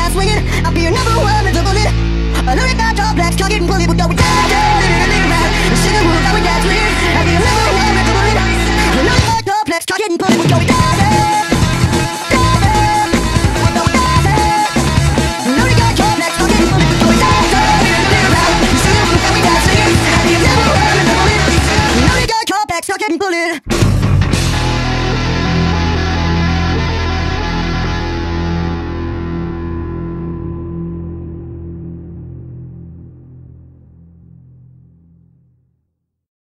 not swinging. I'll be your number one mental bullet. I know you got tall blacks, cock it and pull it, but go with that, the sugar will go with that clear. I'll be your number one mental bullet. I know you got tall blacks, cock it and pull it, but go with that.